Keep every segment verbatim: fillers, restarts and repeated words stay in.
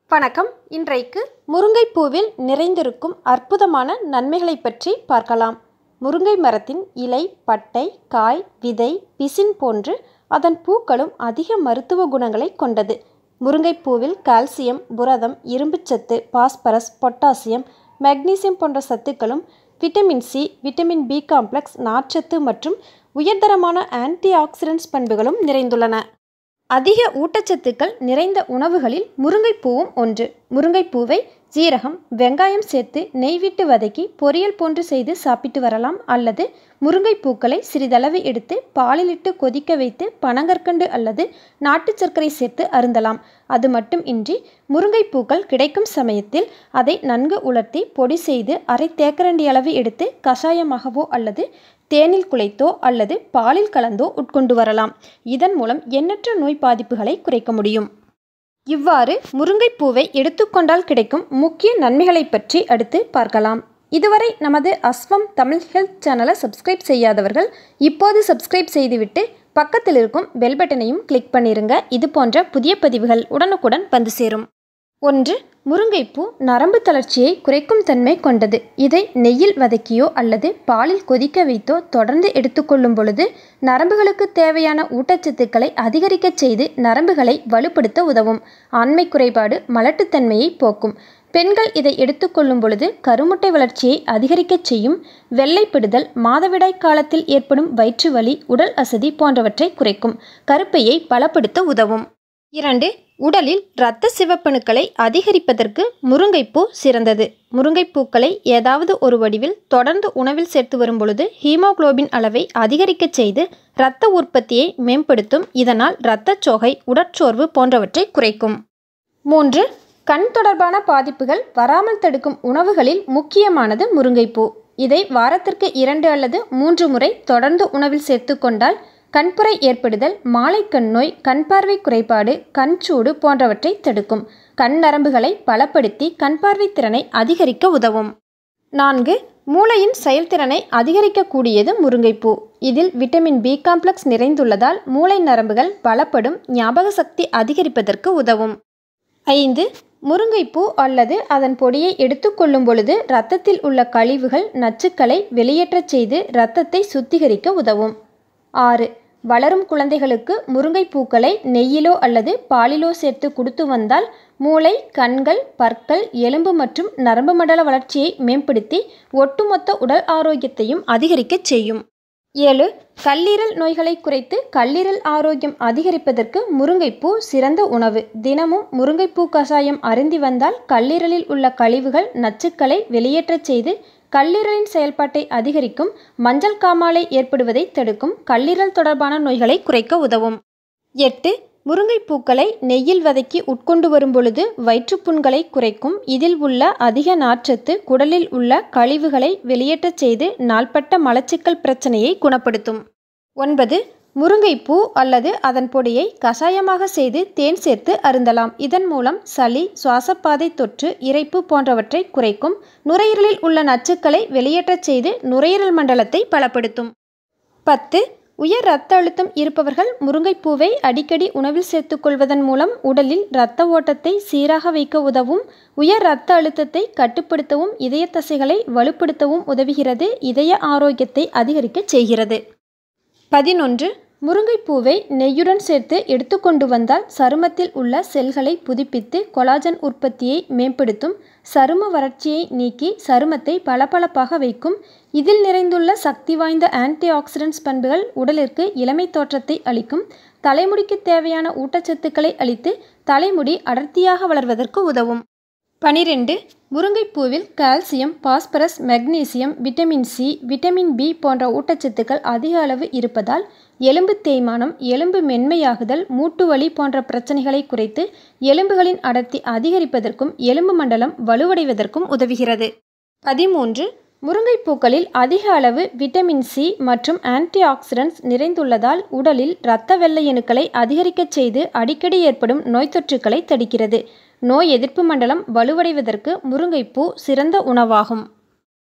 வணக்கம். இன்றைக்கு முருங்கைப்பூவில் நிறைந்திருக்கும் அற்புதமான நன்மைகளை பற்றி பார்க்கலாம். முருங்கை மரத்தின் இலை, பட்டை, காய், விதை, பிசின் போன்று அதன் பூக்களும் அதிக மருத்துவ குணங்களை கொண்டது. முருங்கைப்பூவில் கால்சியம், புரதம், இரும்புச்சத்து, பாஸ்பரஸ், பொட்டாசியம், மெக்னீசியம் போன்ற சத்துக்களும், vitamin C, vitamin B complex, நார்ச்சத்து மற்றும் உயர்தரமான ஆன்டி ஆக்சிடென்ட்ஸ் பண்புகளும் நிறைந்துள்ளன. அதிக ஊட்டச்சத்துக்கள் நிறைந்த உணவுகளில் முருங்கைப்பூவும் ஒன்று. முருங்கைப்பூவை ஜீரகம், வெங்காயம் சேர்த்து நெய் விட்டு வதக்கி பொரியல் போன்று செய்து சாப்பிட்டு வரலாம். அல்லது முருங்கைப்பூக்களை சிறிதளவு எடுத்து பாலிலிட்டு கொதிக்க வைத்து பனங்கற்கண்டு அல்லது நாட்டு சர்க்கரை சேர்த்து அருந்தலாம். அது மட்டும் இன்றி முருங்கைப்பூக்கள் கிடைக்கும் சமயத்தில் அதை நன்கு உலர்த்தி பொடி செய்து அரை தேக்கரண்டி அளவு எடுத்து கஷாயமாகவோ அல்லது தேனில் குழைத்தோ அல்லது பாலில் கலந்தோ உட்கொண்டு வரலாம். இதன் மூலம் எண்ணற்ற நோய் பாதிப்புகளை குறைக்க முடியும். இவ்வாறு முருங்கைப்பூவை எடுத்துக்கொண்டால் கிடைக்கும் முக்கிய நன்மைகளை பற்றி அடுத்து பார்க்கலாம். இதுவரை நமது அஸ்வம் தமிழ் ஹெல்த் சேனலை சப்ஸ்கிரைப் செய்யாதவர்கள் இப்போது சப்ஸ்கிரைப் செய்துவிட்டு பக்கத்தில் இருக்கும் பெல் பட்டனையும் கிளிக் பண்ணிருங்க. இது போன்ற புதிய பதிவுகள் உடனுக்குடன் வந்து சேரும். ஒன்று. முருங்கைப்பூ நரம்பு தளர்ச்சியை குறைக்கும் தன்மை கொண்டது. இதை நெய்யில் வதக்கியோ அல்லது பாலில் கொதிக்க வைத்தோ தொடர்ந்து எடுத்துக்கொள்ளும் பொழுது நரம்புகளுக்கு தேவையான ஊட்டச்சத்துக்களை அதிகரிக்க செய்து நரம்புகளை வலுப்படுத்த உதவும். ஆண்மை குறைபாடு, மலட்டுத்தன்மையை போக்கும். பெண்கள் இதை எடுத்துக்கொள்ளும் பொழுது கருமுட்டை வளர்ச்சியை அதிகரிக்க செய்யும். வெள்ளைப்படுதல், மாதவிடாய் காலத்தில் ஏற்படும் வயிற்று வலி, உடல் அசதி போன்றவற்றை குறைக்கும். கருப்பையை பலப்படுத்த உதவும். இரண்டு. உடலில் இரத்த சிவப்பணுக்களை அதிகரிப்பதற்கு முருங்கைப்பூ சிறந்தது. முருங்கைப்பூக்களை ஏதாவது ஒரு வடிவில் தொடர்ந்து உணவில் சேர்த்து வரும் பொழுது ஹீமோகுளோபின் அளவை அதிகரிக்க செய்து இரத்த உற்பத்தியை மேம்படுத்தும். இதனால் இரத்தச்சோகை, உடற்சோர்வு போன்றவற்றை குறைக்கும். மூன்று. கண் தொடர்பான பாதிப்புகள் வராமல் தடுக்கும் உணவுகளில் முக்கியமானது முருங்கைப்பூ. இதை வாரத்திற்கு இரண்டு அல்லது மூன்று முறை தொடர்ந்து உணவில் சேர்த்து கொண்டால் கண்புரை ஏற்படுதல், மாலைக்கண் நோய், கண் பார்வை குறைபாடு, கண் சூடு போன்றவற்றை தடுக்கும். கண் நரம்புகளை பலப்படுத்தி கண் பார்வை திறனை அதிகரிக்க உதவும். நான்கு. மூளையின் செயல்திறனை அதிகரிக்கக்கூடியது முருங்கைப்பூ. இதில் விட்டமின் பி காம்ப்ளெக்ஸ் நிறைந்துள்ளதால் மூளை நரம்புகள் பலப்படும், ஞாபக சக்தி அதிகரிப்பதற்கு உதவும். ஐந்து. முருங்கைப்பூ அல்லது அதன் பொடியை எடுத்துக்கொள்ளும் பொழுது இரத்தத்தில் உள்ள கழிவுகள், நச்சுக்களை வெளியேற்றச் செய்து இரத்தத்தை சுத்திகரிக்க உதவும். ஆறு. வளரும் குழந்தைகளுக்கு முருங்கைப்பூக்களை நெய்யிலோ அல்லது பாலிலோ சேர்த்து கொடுத்து வந்தால் மூளை, கண்கள், பற்கள், எலும்பு மற்றும் நரம்பு மண்டல வளர்ச்சியை மேம்படுத்தி ஒட்டுமொத்த உடல் ஆரோக்கியத்தையும் அதிகரிக்கச் செய்யும். ஏழு. கல்லீரல் நோய்களை குறைத்து கல்லீரல் ஆரோக்கியம் அதிகரிப்பதற்கு முருங்கைப்பூ சிறந்த உணவு. தினமும் முருங்கைப்பூ கஷாயம் அருந்தி வந்தால் கல்லீரலில் உள்ள கழிவுகள், நச்சுக்களை வெளியேற்றச் செய்து கல்லீரலின் செயல்பாட்டை அதிகரிக்கும். மஞ்சள் காமாலை ஏற்படுவதை தடுக்கும். கல்லீரல் தொடர்பான நோய்களை குறைக்க உதவும். எட்டு. முருங்கைப்பூக்களை நெய்யில் வதக்கி உட்கொண்டு வரும் பொழுது வயிற்றுப்புண்களை குறைக்கும். இதில் உள்ள அதிக நார்ச்சத்து குடலில் உள்ள கழிவுகளை வெளியேற்றச் செய்து நாள்பட்ட மலச்சிக்கல் பிரச்சனையை குணப்படுத்தும். ஒன்பது. முருங்கைப்பூ அல்லது அதன் பொடியை கஷாயமாக செய்து தேன் சேர்த்து அருந்தலாம். இதன் மூலம் சளி, சுவாசப்பாதை தொற்று, இரைப்பு போன்றவற்றை குறைக்கும். நுரையீரலில் உள்ள நச்சுக்களை வெளியேற்றச் செய்து நுரையீரல் மண்டலத்தை பலப்படுத்தும். பத்து. உயர் இரத்த அழுத்தம் இருப்பவர்கள் முருங்கைப்பூவை அடிக்கடி உணவில் சேர்த்து கொள்வதன் மூலம் உடலில் இரத்த ஓட்டத்தை சீராக வைக்க உதவும். உயர் இரத்த அழுத்தத்தை கட்டுப்படுத்தவும் இதய தசைகளை வலுப்படுத்தவும் உதவுகிறது. இதய ஆரோக்கியத்தை அதிகரிக்க செய்கிறது. பதினொன்று. முருங்கைப்பூவை நெய்யுடன் சேர்த்து எடுத்துக்கொண்டு வந்தால் சருமத்தில் உள்ள செல்களை புதுப்பித்து கொலாஜன் உற்பத்தியை மேம்படுத்தும். சரும வறட்சியை நீக்கி சருமத்தை பளபளப்பாக வைக்கும். இதில் நிறைந்துள்ள சக்தி வாய்ந்த ஆன்டி ஆக்சிடென்ட்ஸ் பண்புகள் உடலிற்கு இளமை தோற்றத்தை அளிக்கும். தலைமுடிக்கு தேவையான ஊட்டச்சத்துக்களை அளித்து தலைமுடி அடர்த்தியாக வளர்வதற்கு உதவும். பனிரெண்டு. முருங்கைப்பூவில் calcium, phosphorus, magnesium, vitamin C, vitamin B போன்ற ஊட்டச்சத்துக்கள் அதிக அளவு இருப்பதால் எலும்பு தேய்மானம், எலும்பு மென்மையாகுதல், மூட்டு வலி போன்ற பிரச்சனைகளை குறைத்து எலும்புகளின் அடர்த்தி அதிகரிப்பதற்கும் எலும்பு மண்டலம் வலுவடைவதற்கும் உதவுகிறது. பதிமூன்று. முருங்கைப்பூக்களில் அதிக அளவு விட்டமின் சி மற்றும் ஆன்டி ஆக்சிடென்ட்ஸ் நிறைந்துள்ளதால் உடலில் இரத்த வெள்ளையணுக்களை அதிகரிக்கச் செய்து அடிக்கடி ஏற்படும் நோய் தொற்றுக்களை தடுக்கிறது. நோய் எதிர்ப்பு மண்டலம் வலுவடைவதற்கு முருங்கைப்பூ சிறந்த உணவாகும்.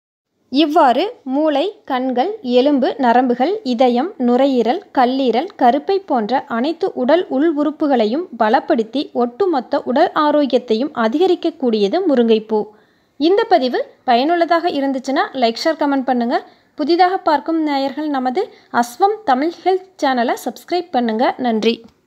இவ்வாறு மூளை, கண்கள், எலும்பு, நரம்புகள், இதயம், நுரையீரல், கல்லீரல், கருப்பை போன்ற அனைத்து உடல் உள் உறுப்புகளையும் பலப்படுத்தி ஒட்டுமொத்த உடல் ஆரோக்கியத்தையும் அதிகரிக்கக்கூடியது முருங்கைப்பூ. இந்த பதிவு பயனுள்ளதாக இருந்துச்சுன்னா லைக், ஷேர், கமெண்ட் பண்ணுங்கள். புதிதாக பார்க்கும் நேயர்கள் நமது அஸ்வம் தமிழ் ஹெல்த் சேனலை சப்ஸ்கிரைப் பண்ணுங்கள். நன்றி.